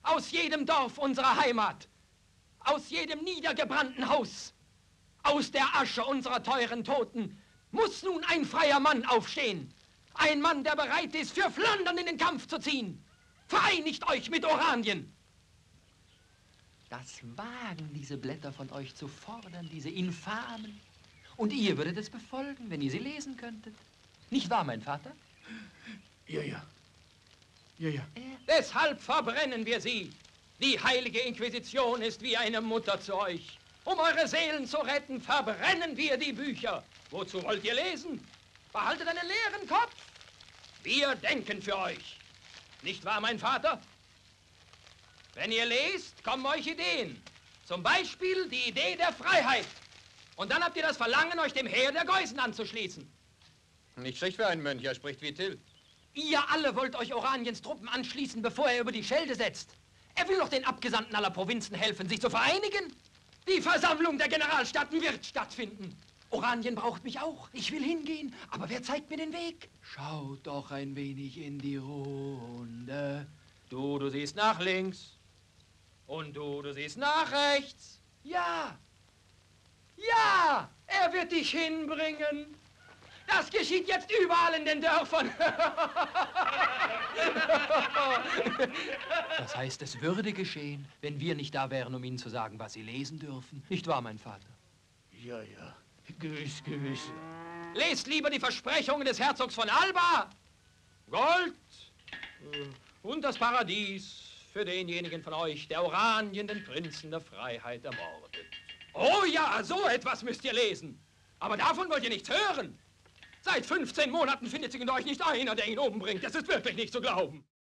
Aus jedem Dorf unserer Heimat, aus jedem niedergebrannten Haus, aus der Asche unserer teuren Toten, muss nun ein freier Mann aufstehen. Ein Mann, der bereit ist, für Flandern in den Kampf zu ziehen. Vereinigt euch mit Oranien. Das wagen diese Blätter von euch zu fordern, diese Infamen. Und ihr würdet es befolgen, wenn ihr sie lesen könntet. Nicht wahr, mein Vater? Ja, ja. Ja, ja. Deshalb verbrennen wir sie. Die heilige Inquisition ist wie eine Mutter zu euch. Um eure Seelen zu retten, verbrennen wir die Bücher. Wozu wollt ihr lesen? Behaltet einen leeren Kopf. Wir denken für euch. Nicht wahr, mein Vater? Wenn ihr lest, kommen euch Ideen. Zum Beispiel die Idee der Freiheit. Und dann habt ihr das Verlangen, euch dem Heer der Geusen anzuschließen. Nicht schlecht für einen Mönch, er spricht wie Till. Ihr alle wollt euch Oraniens Truppen anschließen, bevor er über die Schelde setzt. Er will doch den Abgesandten aller Provinzen helfen, sich zu vereinigen. Die Versammlung der Generalstaaten wird stattfinden. Oranien braucht mich auch. Ich will hingehen. Aber wer zeigt mir den Weg? Schaut doch ein wenig in die Runde. Du siehst nach links. Und du siehst nach rechts. Ja. Ja, er wird dich hinbringen. Das geschieht jetzt überall in den Dörfern. Das heißt, es würde geschehen, wenn wir nicht da wären, um Ihnen zu sagen, was Sie lesen dürfen. Nicht wahr, mein Vater? Ja, ja. Gewiss, gewiss. Lest lieber die Versprechungen des Herzogs von Alba. Gold und das Paradies für denjenigen von euch, der Oranien, den Prinzen der Freiheit, ermordet. Oh ja, so etwas müsst ihr lesen. Aber davon wollt ihr nichts hören. Seit 15 Monaten findet sich unter euch nicht einer, der ihn umbringt. Das ist wirklich nicht zu glauben.